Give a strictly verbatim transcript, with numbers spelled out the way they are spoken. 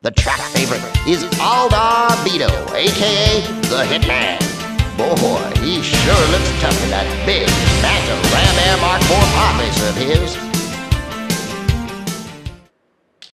The track favorite is Aldar Vito, aka the Hitman. Boy, he sure looks tough in that big, massive Ram Air Mark four pod racer of his.